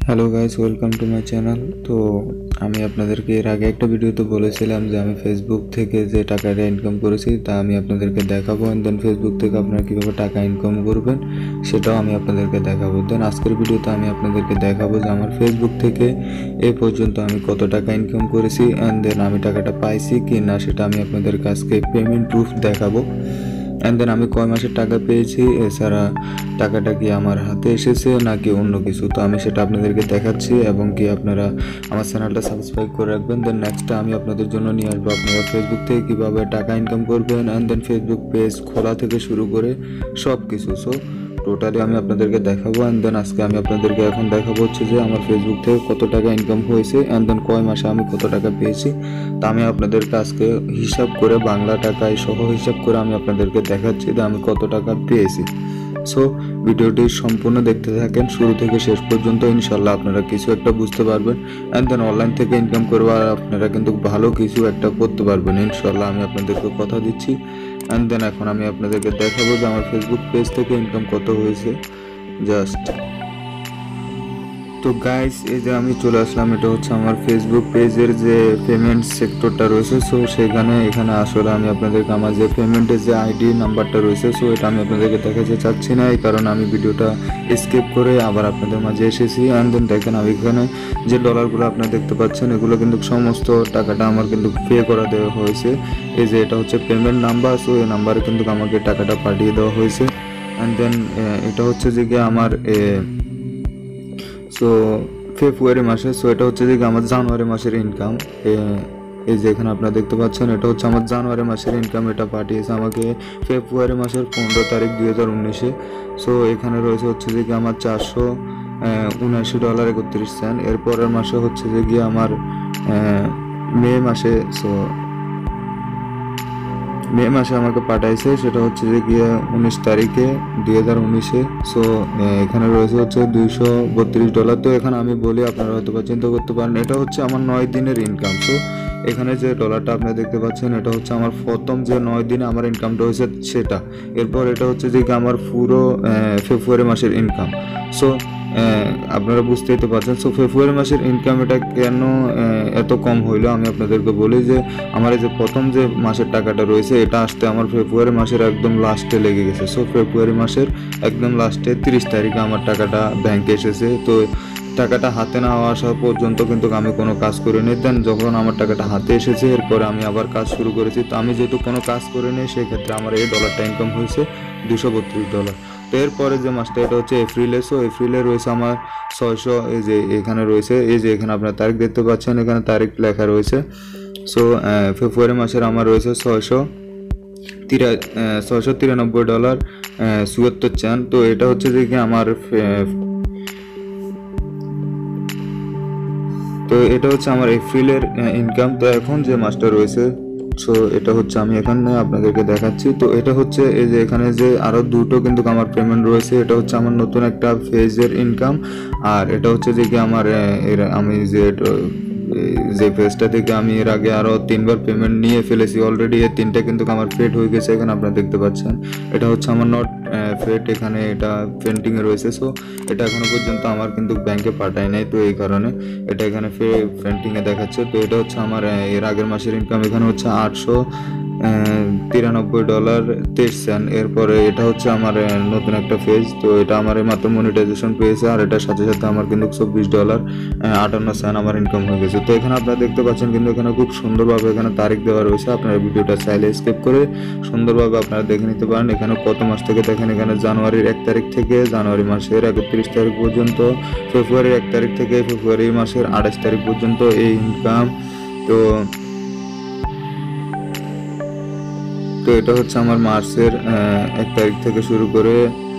Hello guys, welcome to my channel. তো আমি আপনাদেরকে এর আগে একটা ভিডিওতে বলেছিলাম যে আমি ফেসবুক থেকে যে টাকাটা ইনকাম করেছি তা আমি আপনাদেরকে দেখাবো, অ্যান্ড দেন ফেসবুক থেকে আপনারা কীভাবে টাকা ইনকাম করবেন সেটাও আমি আপনাদেরকে দেখাবো। দেন আজকের ভিডিওতে আমি আপনাদেরকে দেখাবো যে আমার ফেসবুক থেকে এ পর্যন্ত আমি কত টাকা ইনকাম করেছি, অ্যান্ড দেন আমি টাকাটা পাইছি কি না সেটা আমি আপনাদেরকে আজকে পেমেন্ট প্রুফ দেখাবো। অ্যান্ড দেন আমি কয় মাসের টাকা পেয়েছি, এছাড়া টাকাটা কি আমার হাতে এসেছে নাকি অন্য কিছু, তো আমি সেটা আপনাদেরকে দেখাচ্ছি। এবং কি আপনারা আমার চ্যানেলটা সাবস্ক্রাইব করে রাখবেন। দেন নেক্সটটা আমি আপনাদের জন্য নিয়ে আসবো আপনারা ফেসবুক থেকে কীভাবে টাকা ইনকাম করবেন, অ্যান্ড দেন ফেসবুক পেজ খোলা থেকে শুরু করে সব কিছু। সো টোটালি আমি আপনাদেরকে দেখাবো। অ্যান্ড দেন আজকে আমি আপনাদেরকে এখন দেখাবো হচ্ছে যে আমার ফেসবুক থেকে কত টাকা ইনকাম হয়েছে, অ্যান্ড দেন কয় মাসে আমি কত টাকা পেয়েছি তা আমি আপনাদেরকে আজকে হিসাব করে বাংলা টাকায় সহ হিসাব করে আমি আপনাদেরকে দেখাচ্ছি যে আমি কত টাকা পেয়েছি। সো ভিডিওটি সম্পূর্ণ দেখতে থাকেন শুরু থেকে শেষ পর্যন্ত, ইনশাল্লাহ আপনারা কিছু একটা বুঝতে পারবেন। অ্যান্ড দেন অনলাইন থেকে ইনকাম করবার আপনারা কিন্তু ভালো কিছু একটা করতে পারবেন ইনশাল্লাহ, আমি আপনাদেরকে কথা দিচ্ছি। অ্যান্ড দেন এখন আমি আপনাদেরকে দেখাবো যে আমার ফেসবুক পেজ থেকে ইনকাম কত হয়েছে জাস্ট। তো গাইস, এই যে আমি চলে আসলাম, এটা হচ্ছে আমার ফেসবুক পেজের যে পেমেন্ট সেক্টরটা রয়েছে। সো এখানে আসলে আমি আপনাদেরকে আমার যে পেমেন্টের যে আইডি নাম্বারটা রয়েছে, সো এটা আমি আপনাদেরকে দেখাতে চাচ্ছি না, এই কারণে আমি ভিডিওটা স্কিপ করে আবার আপনাদের মাঝে এসেছি। অ্যান্ড দেন দেখেন আমি এখানে যে ডলারগুলো আপনারা দেখতে পাচ্ছেন এগুলো কিন্তু সমস্ত টাকাটা আমার কিন্তু পে করা দেওয়া হয়েছে। এই যে এটা হচ্ছে পেমেন্ট নাম্বার, সো এই নাম্বারে কিন্তু আমাকে টাকাটা পাঠিয়ে দেওয়া হয়েছে। অ্যান্ড দেন এটা হচ্ছে যে কি আমার সো ফেব্রুয়ারি মাসে, সো এটা হচ্ছে যে আমার জানুয়ারি মাসের ইনকাম। এই যে এখানে আপনারা দেখতে পাচ্ছেন এটা হচ্ছে আমার জানুয়ারি মাসের ইনকাম, এটা পাঠিয়েছে আমাকে ফেব্রুয়ারি মাসের 15 তারিখ 2019-এ। সো এখানে রয়েছে হচ্ছে যে কি আমার $479.31। এরপরের মাসে হচ্ছে যে গিয়ে আমার মে মাসে, সো মে মাসে আমাকে পাঠাইছে, সেটা হচ্ছে যে গিয়ে 19 তারিখে 2019-এ। সো এখানে রয়েছে হচ্ছে $232। তো এখানে আমি বলি আপনারা হয়তো বা চিন্তা করতে পারেন এটা হচ্ছে আমার 9 দিনের ইনকাম। সো এখানে যে ডলারটা আপনারা দেখতে পাচ্ছেন এটা হচ্ছে আমার প্রথম যে 9 দিনে আমার ইনকামটা হয়েছে সেটা। এরপর এটা হচ্ছে যে আমার পুরো ফেব্রুয়ারি মাসের ইনকাম। সো আপনারা বুঝতেই তো পারছেন। সো ফেব্রুয়ারি মাসের ইনকাম এটা কেন এত কম হইলো আমি আপনাদেরকে বলি যে আমার এই যে প্রথম যে মাসের টাকাটা রয়েছে এটা আসতে আমার ফেব্রুয়ারি মাসের একদম লাস্টে লেগে গেছে। সো ফেব্রুয়ারি মাসের একদম লাস্টে 30 তারিখে আমার টাকাটা ব্যাংকে এসেছে। তো টাকাটা হাতে না আসা পর্যন্ত কিন্তু আমি কোনো কাজ করিনি। দেন যখন আমার টাকাটা হাতে এসেছে এরপরে আমি আবার কাজ শুরু করেছি। তো আমি যেহেতু কোনো কাজ করিনি সেক্ষেত্রে আমার এই ডলারটা ইনকাম হয়েছে $232। তো এরপরে যে মাসটা এটা হচ্ছে এপ্রিলে। সো এপ্রিলে রয়েছে আমার 600, এই যে এখানে রয়েছে, এই যে এখানে আপনার তারিখ দেখতে পাচ্ছেন, এখানে তারিখ লেখা রয়েছে। সো ফেব্রুয়ারি মাসের আমার রয়েছে $693.74। তো এটা হচ্ছে যে কি আমার এপ্রিলের ইনকাম। তো এখন যে মাসটা রয়েছে, সো এটা হচ্ছে আমি এখানে আপনাদেরকে দেখাচ্ছি। তো এটা হচ্ছে এই যে এখানে যে আরও দুটো কিন্তু আমার পেমেন্ট রয়েছে, এটা হচ্ছে আমার নতুন একটা ফেজের ইনকাম, আর এটা হচ্ছে যে কি আমার আমি যে পেজটা থেকে আমি এর আগে আরও 3বার পেমেন্ট নিয়ে ফেলেছি অলরেডি। এই 3টা কিন্তু আমার পেড হয়ে গেছে, এখানে আপনারা দেখতে পাচ্ছেন। এটা হচ্ছে আমার নট পেড, এখানে এটা পেন্টিংয়ে রয়েছে। সো এটা এখনো পর্যন্ত আমার কিন্তু ব্যাংকে পাঠায় নাই, তো এই কারণে এটা এখানে পেন্টিংয়ে দেখাচ্ছে। তো এটা হচ্ছে আমার এর আগের মাসের ইনকাম, এখানে হচ্ছে $893.23। এরপরে এটা হচ্ছে আমার নতুন একটা পেজ। তো এটা আমার মাত্র মনিটাইজেশন পেয়েছে, আর এটার সাথে সাথে আমার কিন্তু $24.58 আমার ইনকাম হয়ে গেছে। তো এখানে আপনারা দেখতে পাচ্ছেন কিন্তু এখানে খুব সুন্দরভাবে এখানে তারিখ দেওয়া রয়েছে, আপনারা ভিডিওটা চাইলে স্কিপ করে সুন্দরভাবে আপনারা দেখে নিতে পারেন। এখানে কত মাস থেকে দেখেন, এখানে জানুয়ারির 1 তারিখ থেকে জানুয়ারি মাসের 31 তারিখ পর্যন্ত, ফেব্রুয়ারির 1 তারিখ থেকে ফেব্রুয়ারি মাসের 28 তারিখ পর্যন্ত এই ইনকাম। তো এটা হচ্ছে আমার মার্চের 1 তারিখ থেকে শুরু করে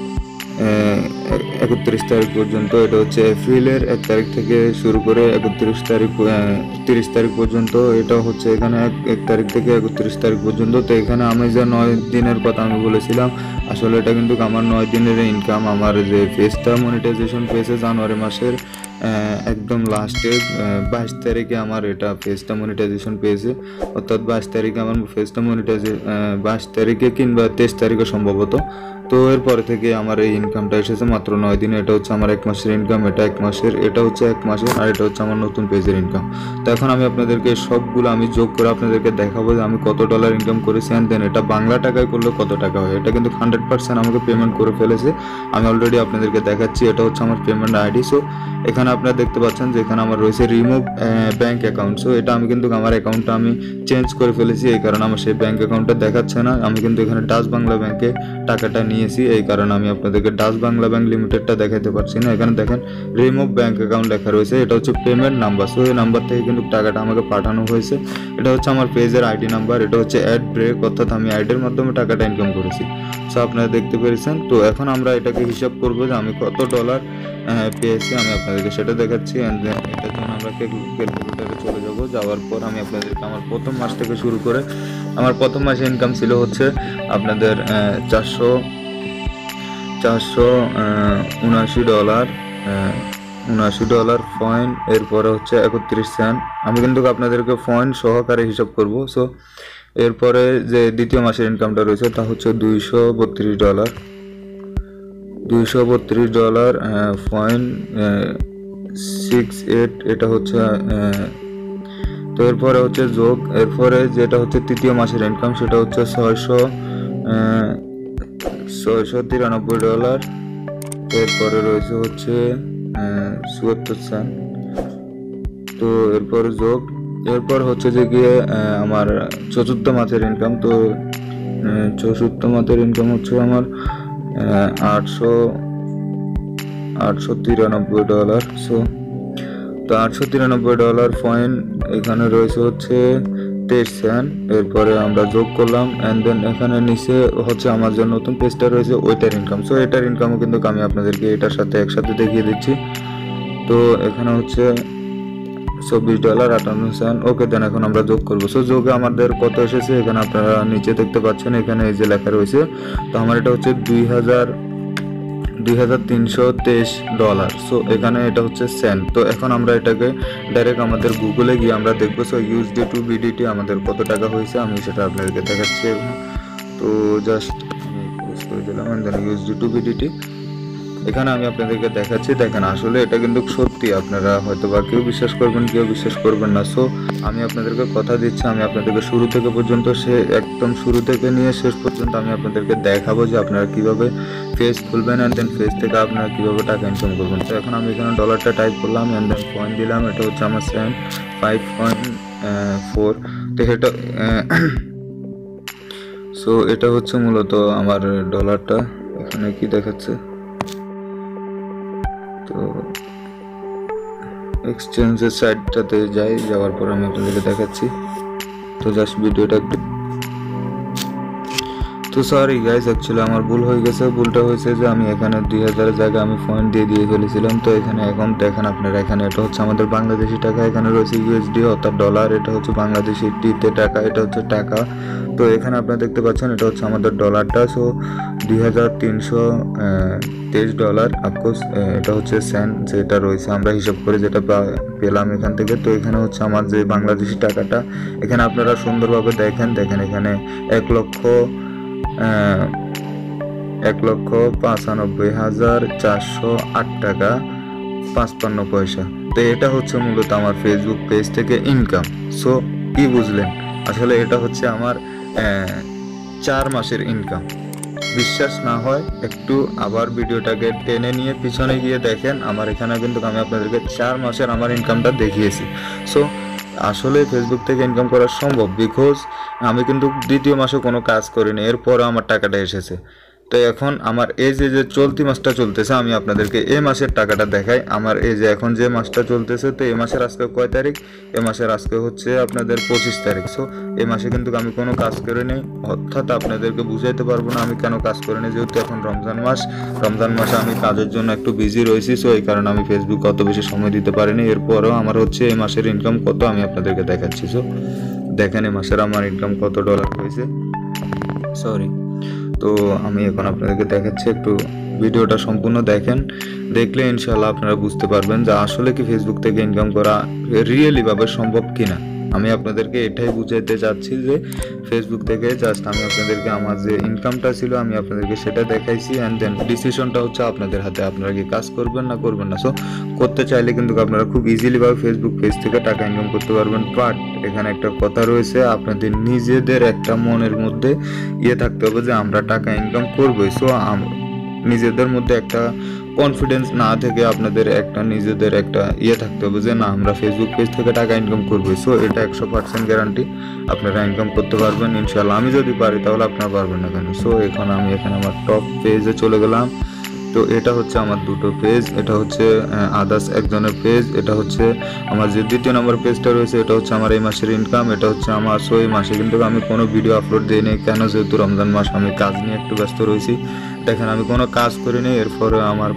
31 তারিখ পর্যন্ত। এটা হচ্ছে এপ্রিলের 1 তারিখ থেকে শুরু করে 30 তারিখ পর্যন্ত। এটা হচ্ছে এখানে 1 তারিখ থেকে 31 তারিখ পর্যন্ত। তো এখানে আমি যে 9 দিনের কথা আমি বলেছিলাম, আসলে এটা কিন্তু আমার 9 দিনের ইনকাম। আমার যে পেজটা মনিটাইজেশন পেয়েছে জানুয়ারি মাসের একদম লাস্টে 22 তারিখে আমার এটা পেজটা মনিটাইজেশন পেয়েছে, অর্থাৎ 22 তারিখে আমার পেজটা 22 তারিখে কিংবা 23 তারিখে সম্ভবত। তো এরপরে থেকে আমার এই ইনকামটা এসেছে মাত্র 9 দিনে। এটা হচ্ছে আমার 1 মাসের ইনকাম, এটা 1 মাসের, এটা হচ্ছে 1 মাসের, আর এটা হচ্ছে আমার নতুন পেজের ইনকাম। তো এখন আমি আপনাদেরকে সবগুলো আমি যোগ করে আপনাদেরকে দেখাবো যে আমি কত ডলার ইনকাম করেছি, অ্যান্ড দেন এটা বাংলা টাকায় করলে কত টাকা হয়। এটা কিন্তু 100% আমাকে পেমেন্ট করে ফেলেছে, আমি অলরেডি আপনাদেরকে দেখাচ্ছি। এটা হচ্ছে আমার পেমেন্ট আইডি। সো এখানে আপনারা দেখতে পাচ্ছেন যে এখানে আমার রয়েছে রিমুভ ব্যাঙ্ক অ্যাকাউন্ট। সো এটা আমি কিন্তু আমার অ্যাকাউন্টটা আমি চেঞ্জ করে ফেলেছি, এই কারণে আমার সেই ব্যাঙ্ক অ্যাকাউন্টটা দেখাচ্ছে না। আমি কিন্তু এখানে ডাচ বাংলা ব্যাংকে টাকাটা নিয়েছি, এই কারণে আমি আপনাদেরকে ডাচ বাংলা ব্যাংক লিমিটেডটা দেখাতে পারছি না। এখানে দেখেন রিমুভ ব্যাঙ্ক অ্যাকাউন্ট লেখা রয়েছে, এটা হচ্ছে পেমেন্ট নাম্বার। সো এই নাম্বার থেকে কিন্তু টাকাটা আমাকে পাঠানো হয়েছে। এটা হচ্ছে আমার পেজের আইডি নাম্বার, এটা হচ্ছে অ্যাড ব্রেক, অর্থাৎ আমি অ্যাডের মাধ্যমে টাকাটা ইনকাম করেছি। সো আপনারা দেখতে পেরেছেন। তো এখন আমরা এটাকে হিসাব করবো যে আমি কত ডলার পেয়েছি, আমি আপনাদেরকে সেটা দেখাচ্ছি। অ্যান্ড দেন এটার জন্য আমরা ক্যালকুলেটারে চলে যাব। যাওয়ার পর আমি আপনাদেরকে আমার প্রথম মাস থেকে শুরু করে আমার প্রথম মাসে ইনকাম ছিল হচ্ছে আপনাদের $479 পয়েন্ট, এরপরে হচ্ছে 31 সেন্ট। আমি কিন্তু আপনাদেরকে পয়েন্ট সহকারে হিসাব করব। সো এরপরে যে দ্বিতীয় মাসের ইনকামটা রয়েছে তা হচ্ছে $232 পয়েন্ট 68, এটা হচ্ছে তো এরপরে হচ্ছে যোগ, এরপরে যেটা হচ্ছে তৃতীয় মাসের ইনকাম সেটা হচ্ছে $693। এরপরে রয়েছে হচ্ছে 74 সেন্ট। তো এরপরে যোগ, এরপর হচ্ছে যে গিয়ে আমার চতুর্থ মাসের ইনকাম। তো চতুর্থ মাসের ইনকাম হচ্ছে আমার $893। সো তো $893 পয়েন্ট এখানে রয়েছে হচ্ছে 23 সেন্ট। এরপরে আমরা যোগ করলাম, অ্যান্ড দেন এখানে নিচে হচ্ছে আমার যে নতুন পেজটা রয়েছে ওইটার ইনকাম। সো এটার ইনকামও কিন্তু আমি আপনাদেরকে এটার সাথে একসাথে দেখিয়ে দিচ্ছি। তো এখানে হচ্ছে $24.58। ওকে, দেন এখন আমরা যোগ করবো। সো যোগে আমাদের কত এসেছে এখানে আপনারা নিচে দেখতে পাচ্ছেন, এখানে এই যে লেখা রয়েছে। তো আমার এটা হচ্ছে $2,323। সো এখানে এটা হচ্ছে সেন্ট। তো এখন আমরা এটাকে ডাইরেক্ট আমাদের গুগলে গিয়ে আমরা দেখবো সো USD to BDT আমাদের কত টাকা হয়েছে, আমি সেটা আপনাদেরকে দেখাচ্ছি। তো জাস্ট আমি পোস্ট করে দিলাম, USD to BDT এখানে আমি আপনাদেরকে দেখাচ্ছি। দেখেন আসলে এটা কিন্তু সত্যি, আপনারা হয়তো বা কেউ বিশ্বাস করবেন কেউ বিশ্বাস করবেন না। সো আমি আপনাদেরকে কথা দিচ্ছি, আমি আপনাদেরকে শুরু থেকে পর্যন্ত একদম শুরু থেকে নিয়ে শেষ পর্যন্ত আমি আপনাদেরকে দেখাবো যে আপনারা কিভাবে ফেস খুলবেন, অ্যান্ড দেন ফেস থেকে আপনারা কিভাবে টাকা ইনকাম করবেন। তো এখন আমি এখানে ডলারটা টাইপ করলাম, অ্যান্ড দেন পয়েন্ট দিলাম, এটা হচ্ছে আমার 5.4। তো এটা সো এটা হচ্ছে মূলত আমার ডলারটা। এখানে কি দেখাচ্ছে, তো এক্সচেঞ্জের সাইটটাতে যাওয়ার পর আমি আপনাদেরকে দেখাচ্ছি। তো জাস্ট ভিডিওটা একটু, তো সরি গাইস, অ্যাকচুয়ালি আমার ভুল হয়ে গেছে। ভুলটা হয়েছে যে আমি এখানে 2000 জায়গায় আমি পয়েন্ট দিয়ে ফেলেছিলাম। তো এখানে এখন দেখেন আপনারা, এখানে এটা হচ্ছে আমাদের বাংলাদেশি টাকা, এখানে রয়েছে USD অর্থাৎ ডলার, এটা হচ্ছে বাংলাদেশি টিতে টাকা, এটা হচ্ছে টাকা। তো এখানে আপনারা দেখতে পাচ্ছেন এটা হচ্ছে আমাদের ডলারটা। সো $2,323 অফকোর্স, এটা হচ্ছে সেন্ট যেটা রয়েছে আমরা হিসাব করে যেটা পেলাম এখান থেকে। তো এখানে হচ্ছে আমার যে বাংলাদেশি টাকাটা, এখানে আপনারা সুন্দরভাবে দেখেন এখানে 1,95,408 টাকা 55 পয়সা। তো এটা হচ্ছে মূলত আমার ফেসবুক পেজ থেকে ইনকাম। সো কি বুঝলেন, আসলে এটা হচ্ছে আমার 4 মাসের ইনকাম। বিশ্বাস না হয় একটু আবার ভিডিওটাকে টেনে নিয়ে পিছনে গিয়ে দেখেন, আমার এখানে কিন্তু আমি আপনাদেরকে 4 মাসের আমার ইনকামটা দেখিয়েছি। সো আসলে ফেসবুক থেকে ইনকাম করা সম্ভব, বিকজ আমি কিন্তু দ্বিতীয় মাসে কোনো কাজ করিনি, এরপরও আমার টাকাটা এসেছে। তো এখন আমার এই যে চলতি মাসটা চলতেছে, আমি আপনাদেরকে এই মাসের টাকাটা দেখাই। আমার এই যে এখন যে মাসটা চলতেছে, তো এই মাসের আজকে কয় তারিখ, এই মাসের আজকে হচ্ছে আপনাদের 25 তারিখ। সো এই মাসে কিন্তু আমি কোনো কাজ করে নেই, অর্থাৎ আপনাদেরকে বুঝাইতে পারবো না আমি কেন কাজ করে নেই, যেহেতু এখন রমজান মাসে আমি কাজের জন্য একটু বিজি রয়েছি। সো এই কারণে আমি ফেসবুক অত বেশি সময় দিতে পারিনি। এরপরও আমার হচ্ছে এই মাসের ইনকাম কত আমি আপনাদেরকে দেখাচ্ছি। সো দেখেন এই মাসের আমার ইনকাম কত ডলার হয়েছে। সরি, তো আমি এখন আপনাদেরকে দেখাচ্ছি, একটু ভিডিওটা সম্পূর্ণ দেখেন, দেখলে ইনশাআল্লাহ আপনারা বুঝতে পারবেন যে আসলে কি ফেসবুক থেকে ইনকাম করা রিয়েলি ভাবে সম্ভব কিনা। আমি আপনাদেরকে এটাই বুঝাইতে চাচ্ছি যে ফেসবুক থেকে জাস্ট আমি আপনাদেরকে আমার যে ইনকামটা ছিল আমি আপনাদেরকে সেটা দেখাইছি, অ্যান্ড দেন ডিসিশনটা হচ্ছে আপনাদের হাতে, আপনারা কি কাজ করবেন না করবেন না। সো করতে চাইলে কিন্তু আপনারা খুব ইজিলি ভাবে ফেসবুক পেজ থেকে টাকা ইনকাম করতে পারবেন। বাট এখানে একটা কথা রয়েছে, আপনাদের নিজেদের একটা মনের মধ্যে থাকতে হবে যে আমরা টাকা ইনকাম করবোই। সো নিজেদের মধ্যে একটা কনফিডেন্স না থেকে আপনাদের একটা নিজেদের একটা থাকতে হবে যে না আমরা ফেসবুক পেজ থেকে টাকা ইনকাম করবো। সো এটা 100% গ্যারান্টি আপনারা ইনকাম করতে পারবেন ইনশাআল্লাহ। আমি যদি পারি তাহলে আপনারা পারবেন না কেন। সো এখন আমি এখানে আমার টপ পেজে চলে গেলাম। তো এটা হচ্ছে আমার দুটো পেজ, এটা হচ্ছে আদার্স একজনের পেজ, এটা হচ্ছে আমার যে দ্বিতীয় নম্বর পেজটা রয়েছে এটা হচ্ছে আমার এই মাসের ইনকাম, এটা হচ্ছে আমার। সো এই মাসে কিন্তু আমি কোনো ভিডিও আপলোড দিইনি, কেন, যেহেতু রমজান মাস আমি কাজ নিয়ে একটু ব্যস্ত রয়েছি। দেখেন আমি কোনো কাজ করিনি, এরপরে আমার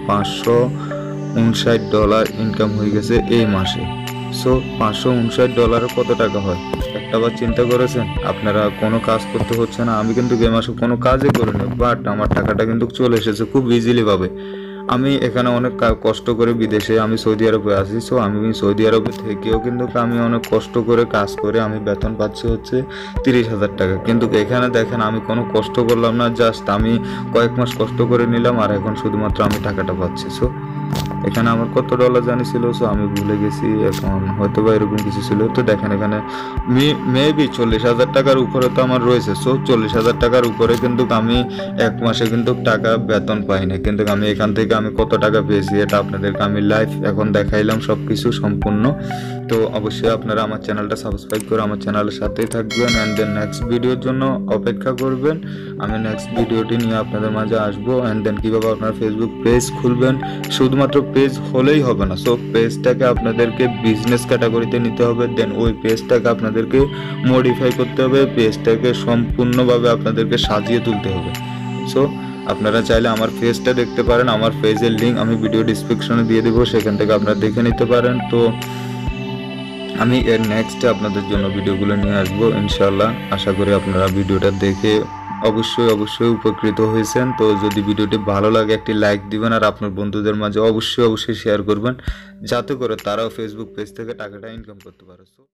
$559 ইনকাম হয়ে গেছে এই মাসে। সো $559 কত টাকা হয় একটাবার চিন্তা করেছেন আপনারা? কোনো কাজ করতে হচ্ছে না, আমি কিন্তু এই মাসে কোনো কাজই করিনি, বাট আমার টাকাটা কিন্তু চলে এসেছে খুব ইজিলি ভাবে। আমি এখানে অনেক কষ্ট করে বিদেশে আমি সৌদি আরবে আছি। সো আমি সৌদি আরবে থেকেও কিন্তু আমি অনেক কষ্ট করে কাজ করে আমি বেতন পাচ্ছি হচ্ছে 30,000 টাকা। কিন্তু এখানে দেখেন আমি কোনো কষ্ট করলাম না, জাস্ট আমি কয়েক মাস কষ্ট করে নিলাম আর এখন শুধুমাত্র আমি টাকাটা পাচ্ছি। সো এখানে আমার কত ডলার জানি ছিল, সো আমি ভুলে গেছি, এখন হয়তো বা এরকম কিছু ছিল। তো দেখেন এখানে মেবি 40,000 টাকার উপরে তো আমার রয়েছে। সো 40,000 টাকার উপরে কিন্তু আমি এক মাসে কিন্তু টাকা বেতন পাই না, কিন্তু আমি এখান থেকে আমি কত টাকা পেয়েছি এটা আপনাদেরকে আমি লাইভ এখন দেখাইলাম সব কিছু সম্পূর্ণ। তো অবশ্যই আপনারা আমার চ্যানেলটা সাবস্ক্রাইব করে আমার চ্যানেলের সাথেই থাকবেন, অ্যান্ড দেন নেক্সট ভিডিওর জন্য অপেক্ষা করবেন। আমি নেক্সট ভিডিওটি নিয়ে আপনাদের মাঝে আসবো, অ্যান্ড দেন কীভাবে আপনারা ফেসবুক পেজ খুলবেন। শুধুমাত্র পেজ হলেই হবে না, সো পেজটাকে আপনাদেরকে বিজনেস ক্যাটাগরিতে নিতে হবে, দেন ওই পেজটাকে আপনাদেরকে মডিফাই করতে হবে, পেজটাকে সম্পূর্ণভাবে আপনাদেরকে সাজিয়ে তুলতে হবে। সো আপনারা চাইলে আমার পেজটা দেখতে পারেন, আমার পেজের লিঙ্ক আমি ভিডিও ডিসক্রিপশনে দিয়ে দেবো, সেখান থেকে আপনারা দেখে নিতে পারেন। তো আমি এর নেক্সটে আপনাদের জন্য ভিডিওগুলো নিয়ে আসবো ইনশাআল্লাহ। আশা করি আপনারা ভিডিওটা দেখে অবশ্যই উপকৃত হয়েছেন। তো যদি ভিডিওটি ভালো লাগে একটি লাইক দিবেন, আর আপনার বন্ধুদের মাঝে অবশ্যই শেয়ার করবেন, যাতে করে তারাও ফেসবুক পেজ থেকে টাকাটা ইনকাম করতে পারে।